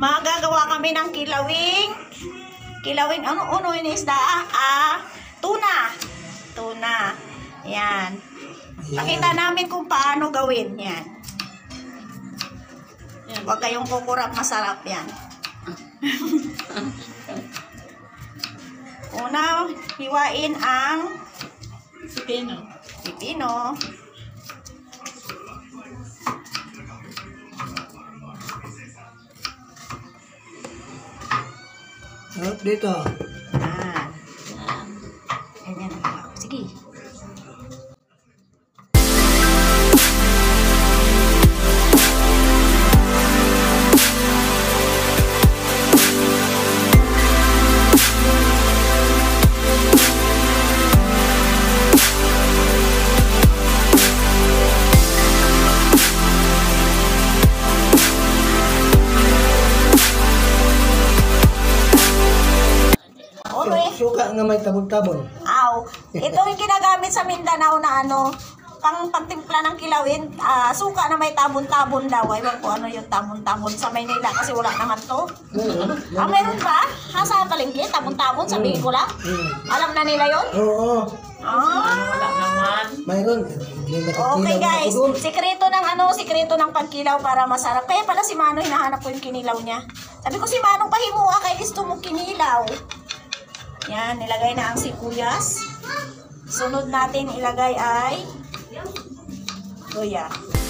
Magagawa kami ng kilawing. Kilawing, ano yun isda? Tuna. Tuna. Yan. Pakita namin kung paano gawin. Yan. Huwag kayong kukurap, masarap yan. Una, hiwain ang pipino. Dito. Ganyan. Sige. Suka nga may tabon-tabon. Aw, ito yung ginagamit sa Mindanao na pang pagtimpla ng kilawin, suka na may tabon-tabon daw. Ewan ko ano yung tabon-tabon sa Maynila kasi wala naman to. Meron ba? Sa palengke, tabon-tabon, sabihin ko lang. Alam na nila yun? Oo. Wala naman. Mayroon. Okay guys, sikreto ng pagkilaw para masarap. Kaya pala si Mano hinahanap ko yung kinilaw niya. Sabi ko si Manong pahimuha kay gusto mo kinilaw. Yan, nilagay na ang sibuyas. Sunod natin ilagay ay luya.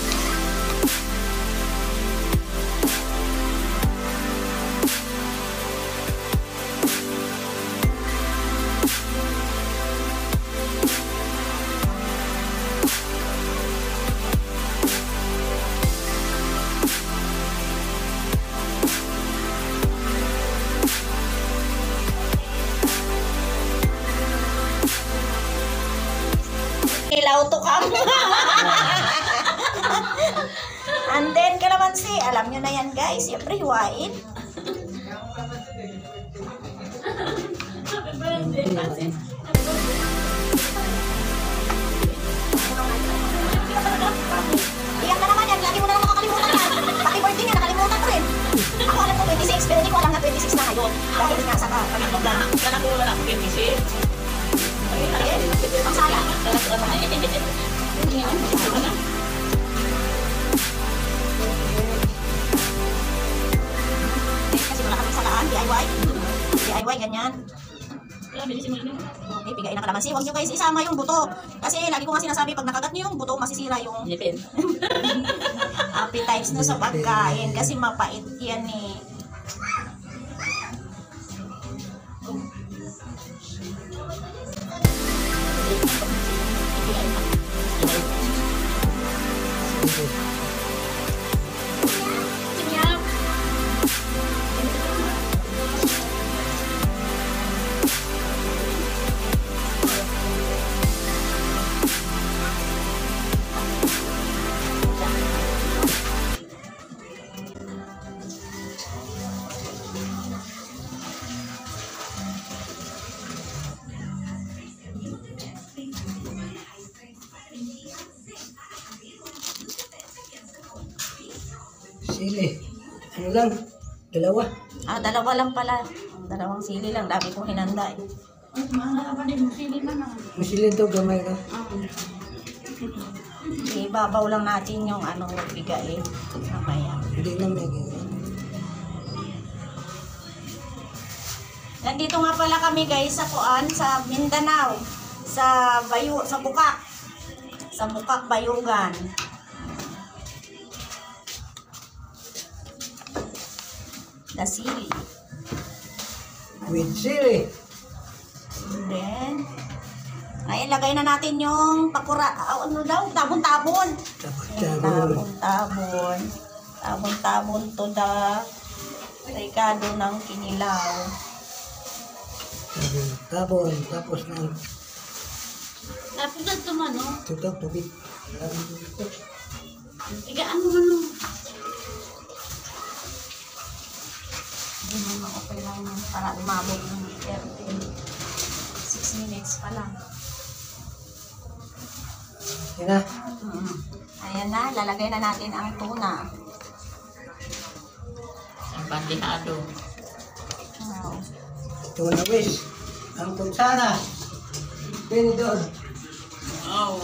Ilaw to kam. And then kalamansi, alam nyo na yan guys, siyempre hiwain. Iyak na naman yan, lagi mo na naman makakalimutan yan. Pati birthday niya, nakalimutan ko rin. Ako alam ko 26, pero hindi ko alam na 26 na ngayon. Dahil nasa pagkakalimutan. Kala ko wala 26. Ang saya. Kasi wala kami salaan, DIY. DIY, ganyan. Okay, pigain ang kalamansi. Huwag nyo guys isama yung buto. Kasi lagi ko nga sinasabi, pag nakagat nyo yung buto, masisira yung appetites na sa pagkain. Kasi mapait yan eh. Sili. Ano lang? Dalawa. Dalawa lang pala. Dalawang sili lang. Dami kong hinanda eh. Masili ito, gamay ka. Ibabaw lang natin yung bigay. Mamaya. Hindi lang may ganyan. Nandito nga pala kami guys sa Mindanao. Sa Bukak. Sa Bukak, Bayugan. The sili. With sili. Then, ngayon lagay na natin yung pakura. Tabon-tabon. Tabon-tabon. Tabon-tabon to the rekado ng kinilaw. Tabon. Tapos na. Tapos na tumano. Tutap, tubig. Igaan mo man. Hindi naman okay lang para umabot ng 6 minutes pa lang. Yan na. Ayan na, lalagay na natin ang tuna. Bandihado. Wow. Ito na wish. Ang kutsara. Pinidor. Oh.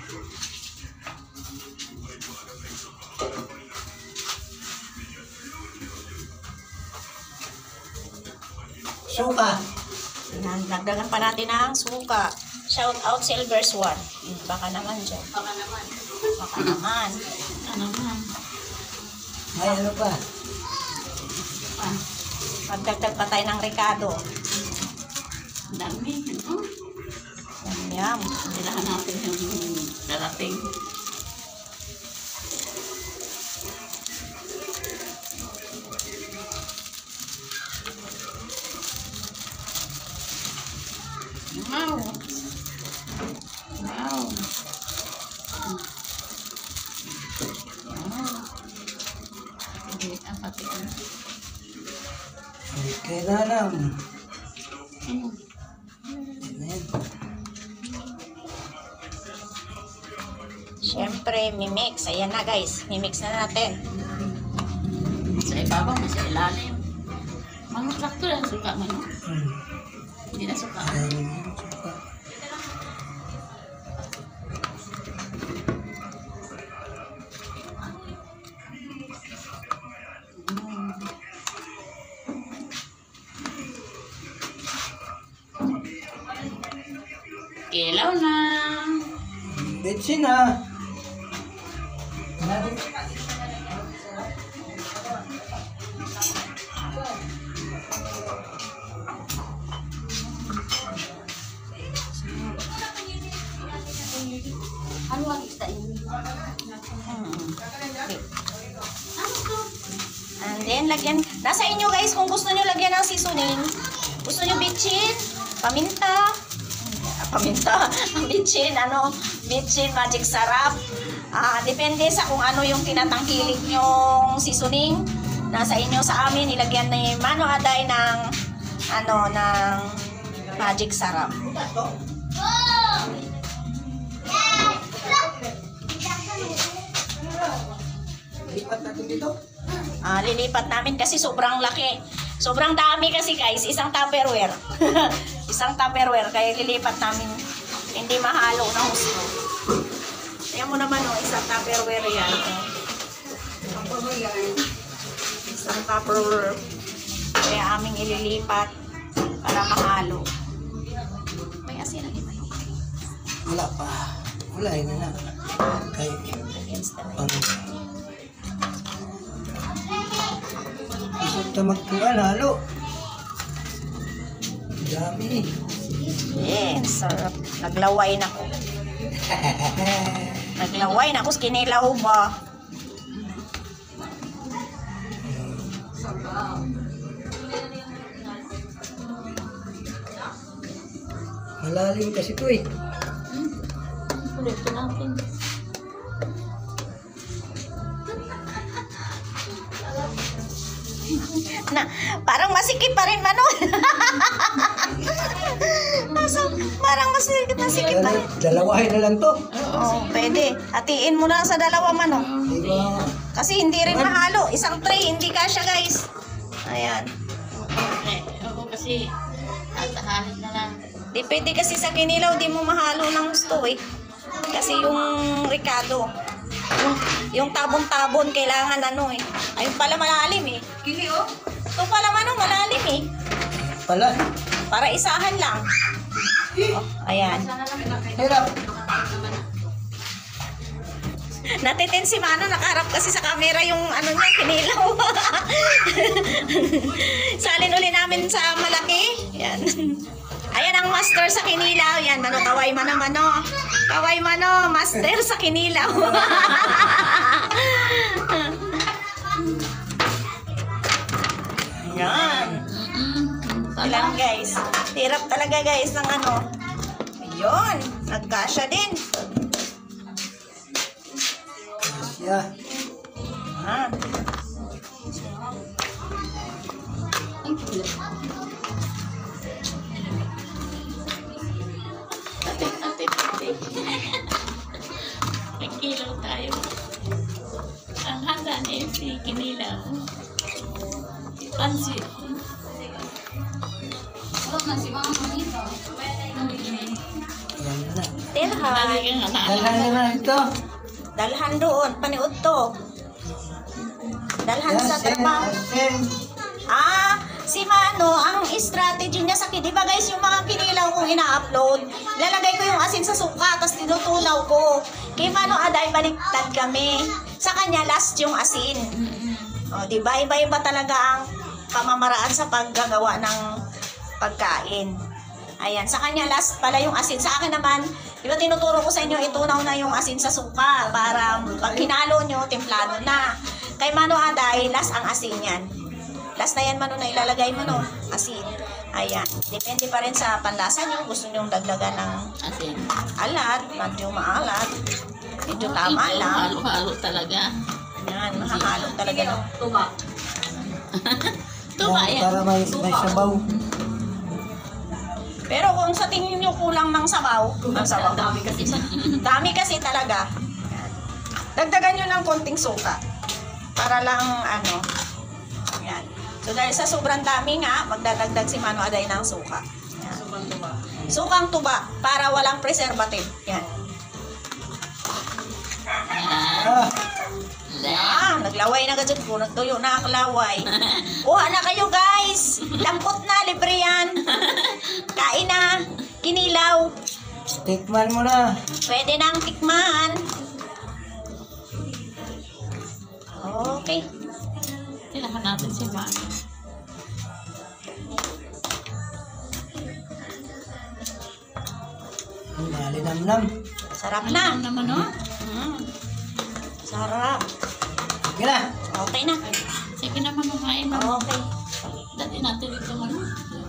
Suka. Yan, dagdagan pa natin ng suka. Shout out Silver Swan. Baka naman dyan. Baka naman. Baka naman. Ano naman? Ay, ano pa? Ah, Magdagdag pa tayo ng Ricardo. dami. Ano? Yum. Kailangan natin yung darating. Wow. Wow. Wow. Hindi, ang pati ano. Kailangan. Ano? Ayan. Siyempre, mimix. Ayan na guys. Mimix na natin. Sa ibabaw, sa ilalim. Mga trakto lang suka mo, no? Hindi na suka. Ayan. Suka. Kilaw na. Betsin na. Natin. Ano ang isda yun? And then, lagyan. Nasa inyo guys kung gusto nyo lagyan ng seasoning. Gusto nyo bitchin, paminta. Paminta. Bitchin, bitchin, magic sarap. Depende sa kung ano yung tinatangkilik nyong seasoning. Nasa inyo. Sa amin, ilagyan ni Mano Aday ng ng magic sarap. Lipat natin dito. Lilipat namin kasi sobrang laki. Sobrang dami kasi guys, isang Tupperware. Isang Tupperware, kaya lilipat namin. Hindi mahalo na gusto. Tingnan mo naman isang Tupperware yan. Isang Tupperware. Kaya aming ililipat para mahalo. May asin na ba? Wala pa. Wala, yun na. Kaya, gusto ka magkuhan, halo. Dami. Yes, sarap. Naglaway na ko. Naglaway na ko, kinilaw ba? Malalim kasi ito eh. Ulit natin. Na, parang masikip pa rin Mano. Parang masikip pa rin. Dalawahin na lang to. Oh, pwede. Hatiin mo na sa dalawa Mano. Diba? Kasi hindi rin mahalo. Isang tray, hindi kasya guys. Ayan. Oo, kasi kahit na lang. Di pwede kasi sa kinilaw, di mo mahalo ng gusto eh. Kasi yung Ricardo, yung tabon-tabon, kailangan eh. Ayun pala malalim eh. Kili, oh. Ito pala malalim eh. Pala. Para isahan lang. Oh, ayan. Hirap. Natitin si Mano, nakaharap kasi sa camera yung niya, kinilaw. Salin uli namin sa malaki. Yan. Ayan ang master sa kinilaw. Yan, Mano, kaway Mano. Kaway Mano, master sa kinilaw. Yan. Ilan guys. Hirap talaga guys ng Ayun, nagkasya din. Asya. Ah. Nagkilaw tayo. Ang handa ni si Kinilaw. Pansi. Wala na si Mama dito. Yan na. Tilhan. Dalhan na na ito. Dalhan doon, paniud to. Dalhan sa trabaho. Si Mano, ang strategy niya sa di ba guys, yung mga kinilaw kong ina-upload, lalagay ko yung asin sa suka, tapos tinutunaw ko. Kay Mano Aday, baliktad kami. Sa kanya, last yung asin. O, di ba? Iba-iba talaga ang pamamaraan sa paggagawa ng pagkain. Ayan, sa kanya last pala yung asin. Sa akin naman, di ba tinuturo ko sa inyo, itunaw na yung asin sa suka para pag hinalo nyo, templado na. Kay Mano Aday, last ang asin yan. Last na yan, Mano, na ilalagay mo, no? Asin. Ayan. Depende pa rin sa panlasa nyo. Gusto nyo dagdagan ng Asin. alat, medyo maalat. Medyo tama lang. Halo-halo talaga. Ayan, mahahalo talaga. No? Tuba. Tuba yan. Para may sabaw. Pero kung sa tingin nyo kulang ng sabaw, Dami kasi. dami kasi talaga. Ayan. Dagdagan nyo ng konting suka. Para lang, ano, ayan. So, dahil sa sobrang dami nga, magdadagdag si Mano Aday ng suka. Ayan. Sukang tuba, para walang preservative. Yan. Naglaway na gadyo po. Nagtuyo na ang laway. Kuha na kayo guys. Lampot na, libre yan. Kain na. Kinilaw. Tikman mo na. Pwede nang tikman. Okay. Kailangan natin si Mama. Malinamnam. Sarap na. Ano naman, no? Sarap. Sige na. Okay na. Sige naman, kumain na. Okay. Dati natin ito, ano?